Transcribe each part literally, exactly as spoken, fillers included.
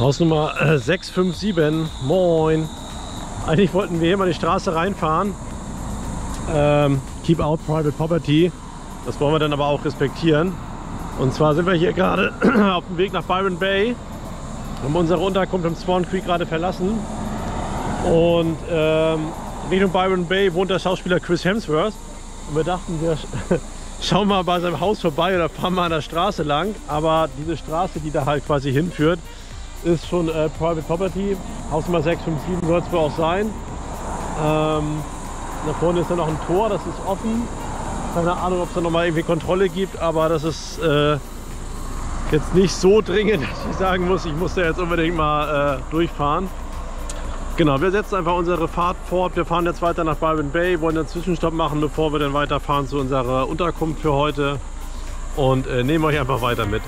Hausnummer äh, sechs fünf sieben. Moin. Eigentlich wollten wir hier mal die Straße reinfahren. Ähm, keep out private property. Das wollen wir dann aber auch respektieren. Und zwar sind wir hier gerade auf dem Weg nach Byron Bay. Wir haben unsere Unterkunft im Swan Creek gerade verlassen. Und ähm, Richtung Byron Bay wohnt der Schauspieler Chris Hemsworth. Und wir dachten, wir schauen mal bei seinem Haus vorbei oder fahren mal an der Straße lang. Aber diese Straße, die da halt quasi hinführt, ist schon äh, Private Property. Hausnummer sechs fünf sieben soll es wohl auch sein. Ähm, da vorne ist ja noch ein Tor, das ist offen. Keine Ahnung, ob es da noch mal irgendwie Kontrolle gibt, aber das ist äh, jetzt nicht so dringend, dass ich sagen muss, ich muss da jetzt unbedingt mal äh, durchfahren. Genau, wir setzen einfach unsere Fahrt fort. Wir fahren jetzt weiter nach Byron Bay, wollen einen Zwischenstopp machen, bevor wir dann weiterfahren zu unserer Unterkunft für heute und äh, nehmen euch einfach weiter mit.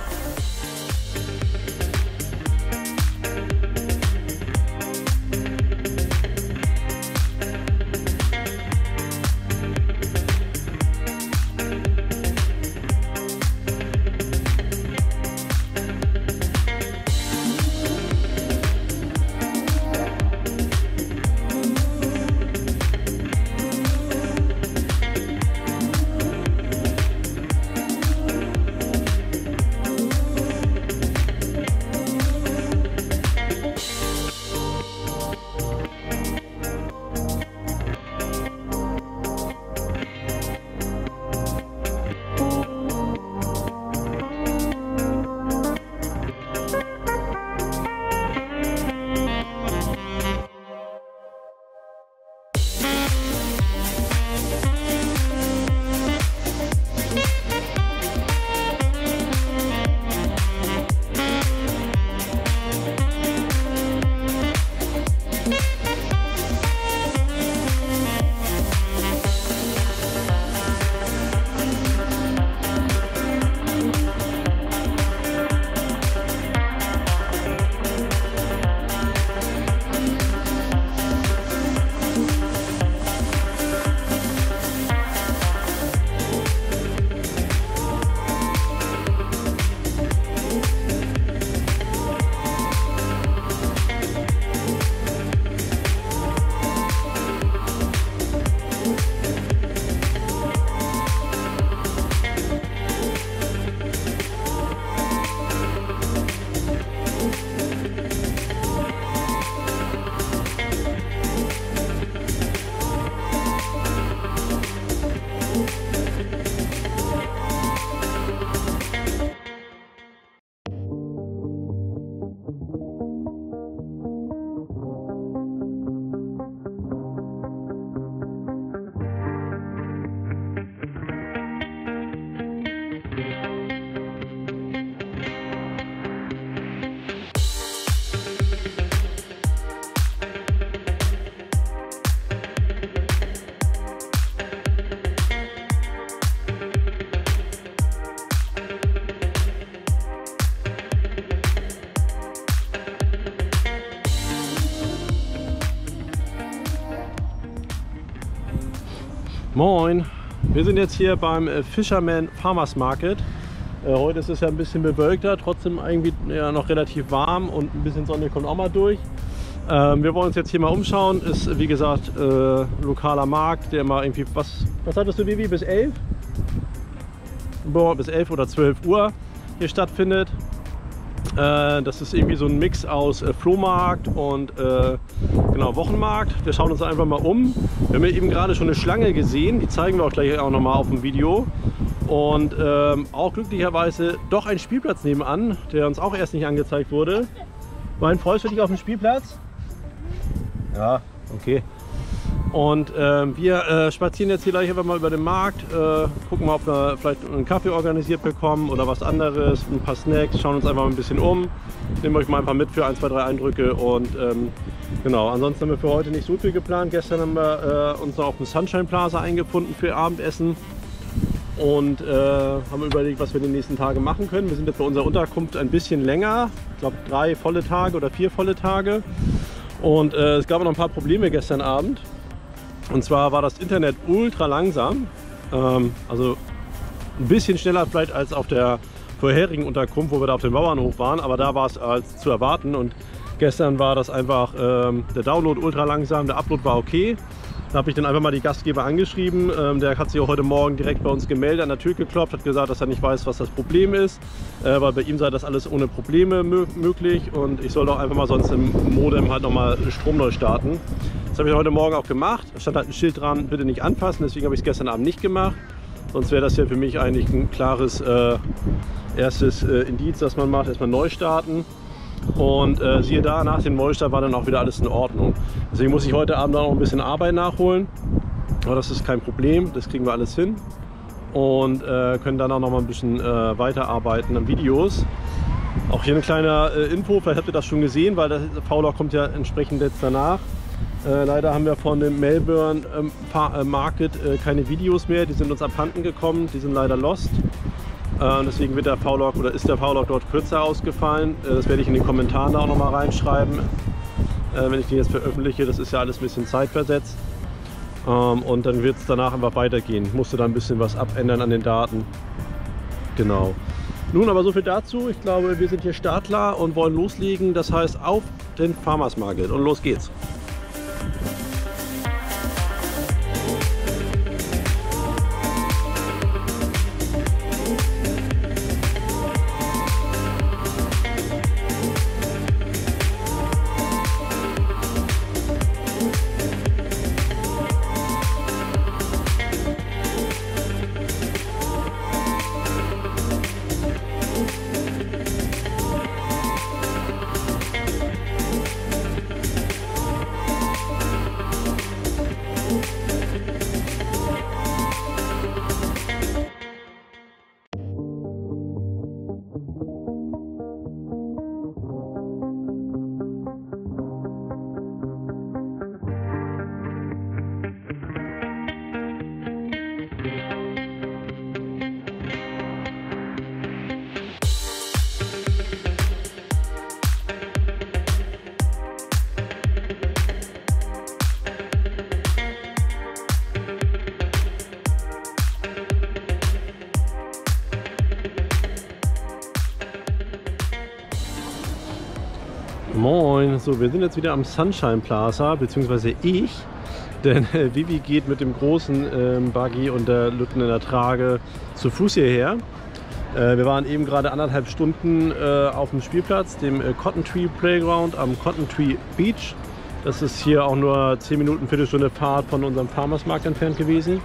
Moin, wir sind jetzt hier beim Fisherman Farmers Market. Äh, heute ist es ja ein bisschen bewölkter, trotzdem irgendwie ja, noch relativ warm und ein bisschen Sonne kommt auch mal durch. Ähm, wir wollen uns jetzt hier mal umschauen. Ist wie gesagt äh, lokaler Markt, der mal irgendwie, was, was hattest du, Vivi, bis elf? Boah, bis elf oder zwölf Uhr hier stattfindet. Äh, das ist irgendwie so ein Mix aus äh, Flohmarkt und äh, genau, Wochenmarkt. Wir schauen uns einfach mal um. Wir haben ja eben gerade schon eine Schlange gesehen, die zeigen wir auch gleich auch noch mal auf dem Video. Und ähm, auch glücklicherweise doch ein Spielplatz nebenan, der uns auch erst nicht angezeigt wurde. Mein, freust du dich auf den Spielplatz? Ja, okay. Und ähm, wir äh, spazieren jetzt hier gleich einfach mal über den Markt, äh, gucken mal, ob wir vielleicht einen Kaffee organisiert bekommen oder was anderes, ein paar Snacks, schauen uns einfach mal ein bisschen um, nehmen euch mal ein paar mit für ein, zwei, drei Eindrücke und ähm, genau, ansonsten haben wir für heute nicht so viel geplant. Gestern haben wir äh, uns noch auf dem Sunshine Plaza eingefunden für Abendessen und äh, haben überlegt, was wir die nächsten Tage machen können. Wir sind jetzt bei unserer Unterkunft ein bisschen länger, ich glaube drei volle Tage oder vier volle Tage und äh, es gab noch ein paar Probleme gestern Abend. Und zwar war das Internet ultra langsam, ähm, also ein bisschen schneller vielleicht als auf der vorherigen Unterkunft, wo wir da auf dem Bauernhof waren, aber da war es als zu erwarten und gestern war das einfach ähm, der Download ultra langsam, der Upload war okay. Da habe ich dann einfach mal die Gastgeber angeschrieben. Ähm, der hat sich auch heute Morgen direkt bei uns gemeldet, an der Tür geklopft, hat gesagt, dass er nicht weiß, was das Problem ist, äh, weil bei ihm sei das alles ohne Probleme möglich und ich soll doch einfach mal sonst im Modem halt nochmal Strom neu starten. Das habe ich heute Morgen auch gemacht. Da stand halt ein Schild dran, bitte nicht anfassen, deswegen habe ich es gestern Abend nicht gemacht. Sonst wäre das ja für mich eigentlich ein klares äh, erstes äh, Indiz, das man macht, erstmal neu starten. Und äh, siehe da, nach dem Neustart war dann auch wieder alles in Ordnung. Deswegen muss ich heute Abend auch noch ein bisschen Arbeit nachholen. Aber das ist kein Problem, das kriegen wir alles hin. Und äh, können dann auch noch mal ein bisschen äh, weiterarbeiten an Videos. Auch hier ein kleiner äh, Info, vielleicht habt ihr das schon gesehen, weil der V-Log kommt ja entsprechend jetzt danach. Äh, leider haben wir von dem Melbourne ähm, äh, Market äh, keine Videos mehr, die sind uns abhanden gekommen, die sind leider lost. Äh, deswegen wird der V-Log oder ist der V-Log dort kürzer ausgefallen. Äh, das werde ich in den Kommentaren auch noch mal reinschreiben, äh, wenn ich den jetzt veröffentliche. Das ist ja alles ein bisschen zeitversetzt. Ähm, und dann wird es danach einfach weitergehen. Ich musste da ein bisschen was abändern an den Daten. Genau. Nun aber so viel dazu. Ich glaube, wir sind hier startklar und wollen loslegen. Das heißt auf den Farmers Market und los geht's. Moin, so wir sind jetzt wieder am Sunshine Plaza, beziehungsweise ich, denn äh, Vivi geht mit dem großen ähm, Buggy und der Lütten in der Trage zu Fuß hierher. Äh, wir waren eben gerade anderthalb Stunden äh, auf dem Spielplatz, dem äh, Cotton Tree Playground am Cotton Tree Beach. Das ist hier auch nur zehn Minuten, Viertelstunde Fahrt von unserem Farmersmarkt entfernt gewesen.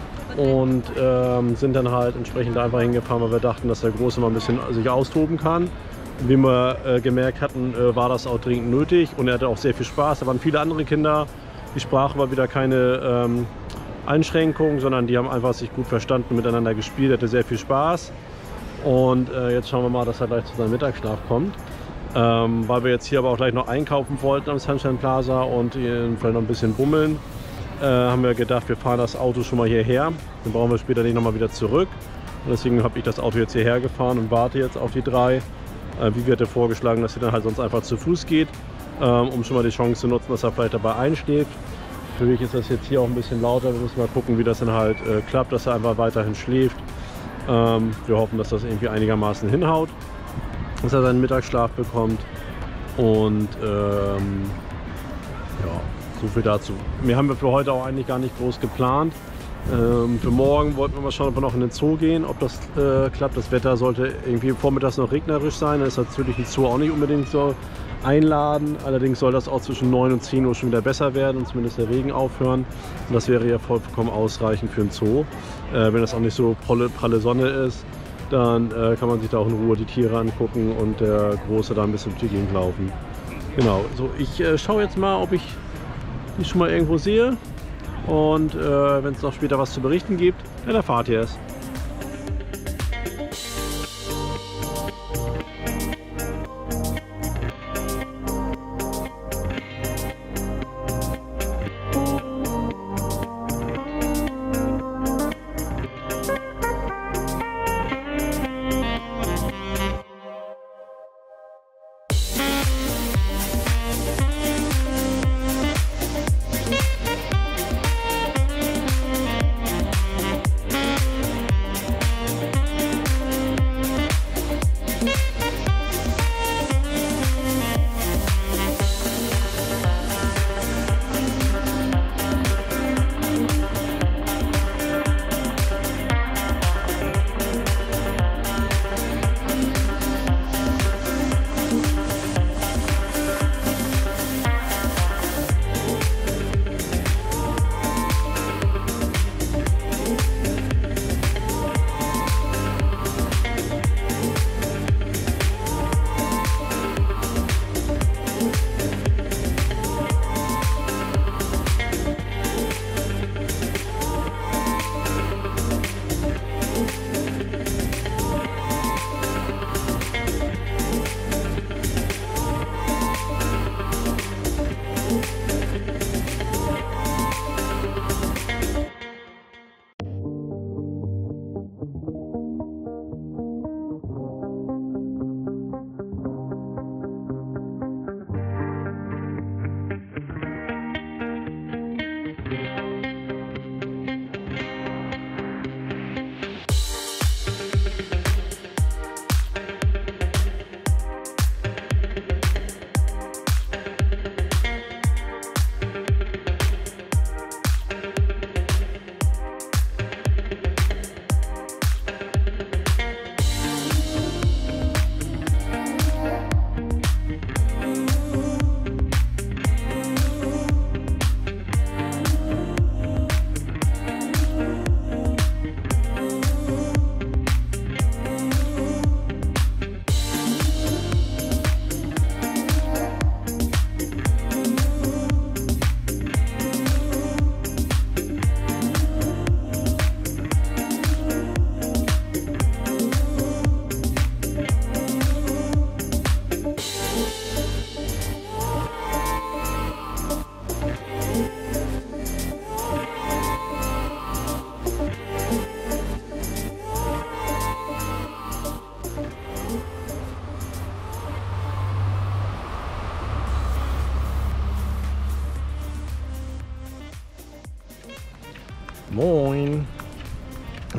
Und ähm, sind dann halt entsprechend einfach hingefahren, weil wir dachten, dass der Große mal ein bisschen sich austoben kann. Wie wir äh, gemerkt hatten, äh, war das auch dringend nötig und er hatte auch sehr viel Spaß. Da waren viele andere Kinder, die Sprache war wieder keine ähm, Einschränkung, sondern die haben einfach sich gut verstanden, miteinander gespielt, hatte sehr viel Spaß. Und äh, jetzt schauen wir mal, dass er gleich zu seinem Mittagsschlaf kommt. Ähm, weil wir jetzt hier aber auch gleich noch einkaufen wollten am Sunshine Plaza und vielleicht noch ein bisschen bummeln, äh, haben wir gedacht, wir fahren das Auto schon mal hierher. Dann brauchen wir später nicht nochmal wieder zurück. Und deswegen habe ich das Auto jetzt hierher gefahren und warte jetzt auf die drei. Wie wir hätte vorgeschlagen, dass sie dann halt sonst einfach zu Fuß geht, ähm, um schon mal die Chance zu nutzen, dass er vielleicht dabei einschläft. Für mich ist das jetzt hier auch ein bisschen lauter. Wir müssen mal gucken, wie das dann halt äh, klappt, dass er einfach weiterhin schläft. Ähm, wir hoffen, dass das irgendwie einigermaßen hinhaut, dass er seinen Mittagsschlaf bekommt. Und ähm, ja, so viel dazu. Wir haben für heute auch eigentlich gar nicht groß geplant. Ähm, für morgen wollten wir mal schauen, ob wir noch in den Zoo gehen, ob das äh, klappt. Das Wetter sollte irgendwie vormittags noch regnerisch sein. Das ist natürlich ein Zoo auch nicht unbedingt so einladen. Allerdings soll das auch zwischen neun und zehn Uhr schon wieder besser werden und zumindest der Regen aufhören. Und das wäre ja vollkommen ausreichend für einen Zoo. Äh, wenn das auch nicht so pralle, pralle Sonne ist, dann äh, kann man sich da auch in Ruhe die Tiere angucken und der Große da ein bisschen durch die Gegend laufen. Genau, so ich äh, schaue jetzt mal, ob ich die schon mal irgendwo sehe. Und äh, wenn es noch später was zu berichten gibt, dann erfahrt ihr es.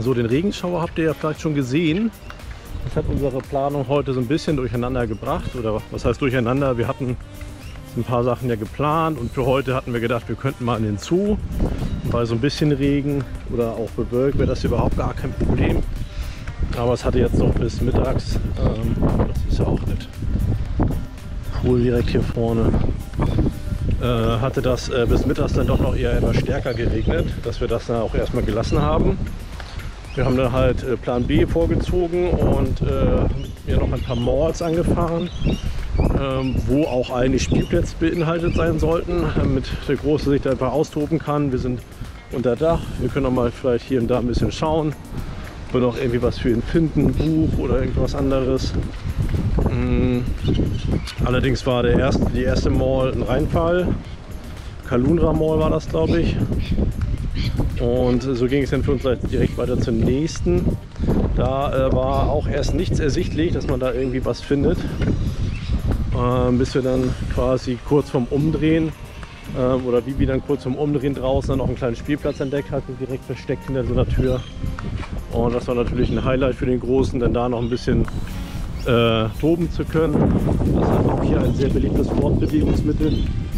So, den Regenschauer habt ihr ja vielleicht schon gesehen. Das hat unsere Planung heute so ein bisschen durcheinander gebracht. Oder was heißt durcheinander? Wir hatten ein paar Sachen ja geplant und für heute hatten wir gedacht, wir könnten mal in den Zoo. Und bei so ein bisschen Regen oder auch bewölkt wäre das überhaupt gar kein Problem. Aber es hatte jetzt noch bis mittags, ähm, das ist ja auch nett, Pool direkt hier vorne, äh, hatte das äh, bis mittags dann doch noch eher etwas stärker geregnet, dass wir das dann auch erstmal gelassen haben. Wir haben dann halt äh, Plan B vorgezogen und äh, ja noch ein paar Malls angefahren, ähm, wo auch eigentlich Spielplätze beinhaltet sein sollten, damit der Große sich da einfach austoben kann. Wir sind unter Dach, wir können auch mal vielleicht hier und da ein bisschen schauen, ob wir noch irgendwie was für ihn finden, ein Buch oder irgendwas anderes. Mhm. Allerdings war der erste, die erste Mall ein Reinfall. Kalunra Mall war das, glaube ich. Und so ging es dann für uns direkt weiter zum nächsten. Da äh, war auch erst nichts ersichtlich, dass man da irgendwie was findet. Äh, bis wir dann quasi kurz vorm Umdrehen äh, oder wie wir dann kurz vorm Umdrehen draußen dann noch einen kleinen Spielplatz entdeckt hatten, direkt versteckt hinter so einer Tür. Und das war natürlich ein Highlight für den Großen, denn da noch ein bisschen äh, toben zu können. Das ist auch hier ein sehr beliebtes Fortbewegungsmittel.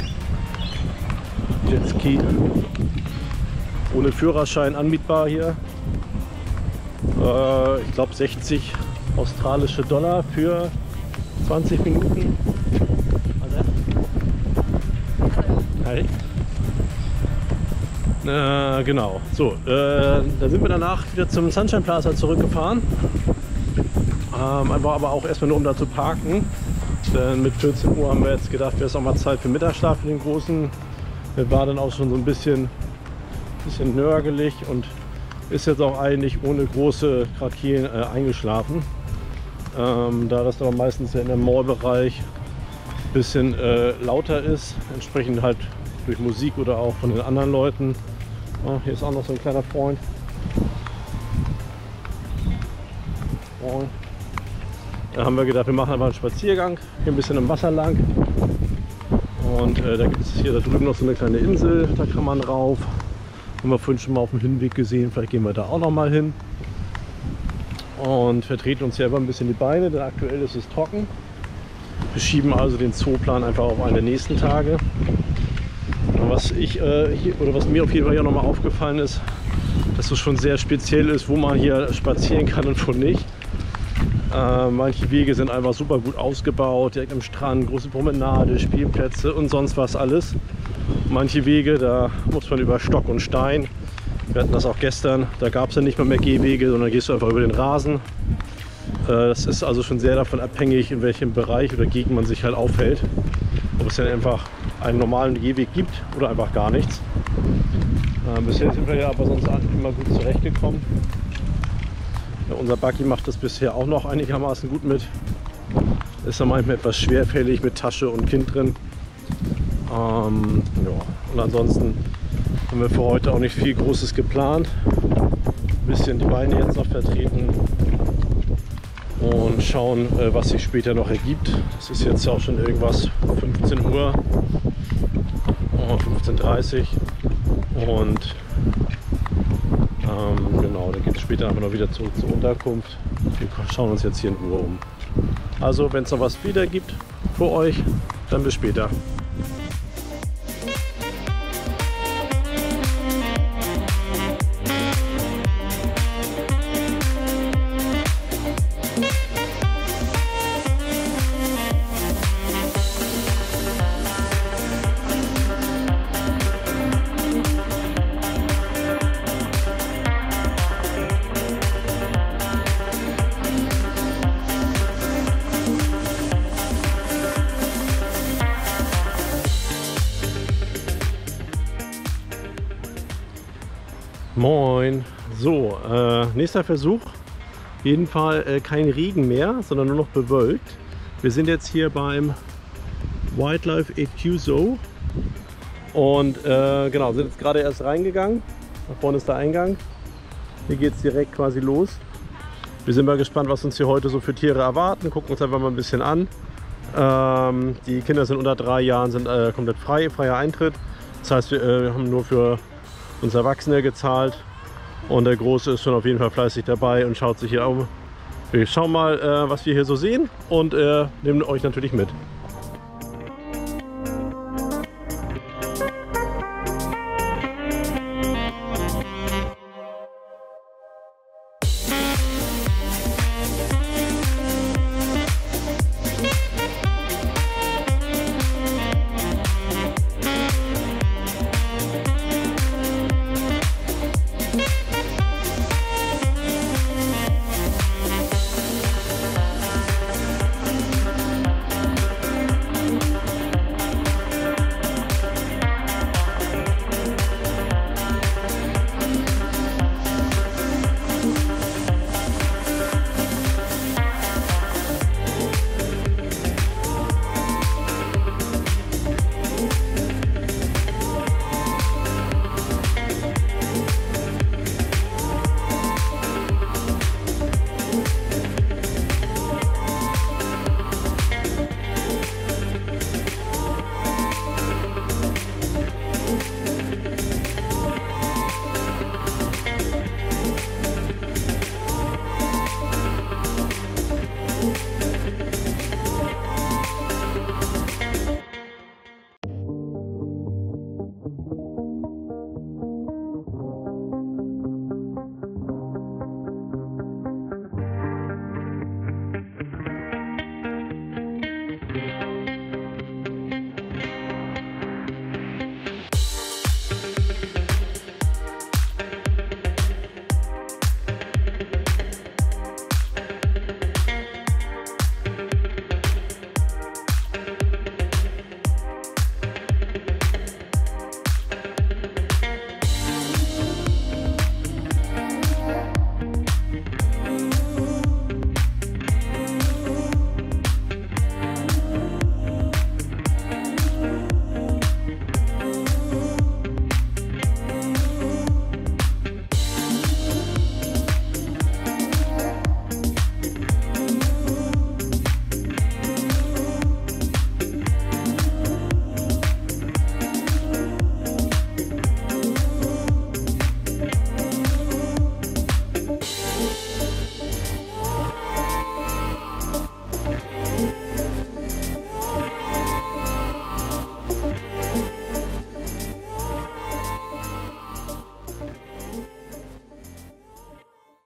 Jetski. Ohne Führerschein anmietbar hier. Äh, ich glaube sechzig australische Dollar für zwanzig Minuten. Hi. Äh, genau. So, äh, da sind wir danach wieder zum Sunshine Plaza zurückgefahren. Ähm, einfach aber auch erstmal nur um da zu parken. Denn mit vierzehn Uhr haben wir jetzt gedacht, wäre es auch mal Zeit für Mittagsschlaf für den Großen. Der war dann auch schon so ein bisschen bisschen nörgelig und ist jetzt auch eigentlich ohne große Krakeen äh, eingeschlafen. Ähm, da das dann meistens ja in dem Mallbereich ein bisschen äh, lauter ist, entsprechend halt durch Musik oder auch von den anderen Leuten. Oh, hier ist auch noch so ein kleiner Freund. Oh. Da haben wir gedacht, wir machen einfach einen Spaziergang, hier ein bisschen am Wasser lang. Und äh, da gibt es hier da drüben noch so eine kleine Insel, da kann man rauf. Haben wir vorhin schon mal auf dem Hinweg gesehen, vielleicht gehen wir da auch noch mal hin. Und vertreten uns selber ein bisschen die Beine, denn aktuell ist es trocken. Wir schieben also den Zooplan einfach auf eine der nächsten Tage. Und was, ich, äh, hier, oder was mir auf jeden Fall ja noch mal aufgefallen ist, dass es schon sehr speziell ist, wo man hier spazieren kann und wo nicht. Äh, manche Wege sind einfach super gut ausgebaut, direkt am Strand, große Promenade, Spielplätze und sonst was alles. Manche Wege, da muss man über Stock und Stein. Wir hatten das auch gestern, da gab es ja nicht mal mehr Gehwege, sondern gehst du einfach über den Rasen. Äh, das ist also schon sehr davon abhängig, in welchem Bereich oder Gegend man sich halt aufhält. Ob es dann einfach einen normalen Gehweg gibt oder einfach gar nichts. Äh, bisher sind wir ja aber sonst immer gut zurechtgekommen. Ja, unser Buggy macht das bisher auch noch einigermaßen gut mit. Ist dann manchmal etwas schwerfällig mit Tasche und Kind drin. Ähm, ja. Und ansonsten haben wir für heute auch nicht viel Großes geplant. Ein bisschen die Beine jetzt noch vertreten und schauen, äh, was sich später noch ergibt. Es ist jetzt auch schon irgendwas fünfzehn Uhr, oh, fünfzehn Uhr dreißig und ähm, genau, dann geht es später einfach noch wieder zurück zur Unterkunft. Wir schauen uns jetzt hier in Ruhe um. Also wenn es noch was wieder gibt für euch, dann bis später. Moin! So, äh, nächster Versuch. Auf jeden Fall äh, kein Regen mehr, sondern nur noch bewölkt. Wir sind jetzt hier beim Wildlife A Q Zoo und äh, genau, sind jetzt gerade erst reingegangen. Da vorne ist der Eingang. Hier geht es direkt quasi los. Wir sind mal gespannt, was uns hier heute so für Tiere erwarten. Gucken uns einfach mal ein bisschen an. Ähm, die Kinder sind unter drei Jahren, sind äh, komplett frei, freier Eintritt. Das heißt, wir, äh, wir haben nur für uns Erwachsene gezahlt Und der Große ist schon auf jeden Fall fleißig dabei und schaut sich hier um. Wir schauen mal, äh, was wir hier so sehen und äh, nehmen euch natürlich mit.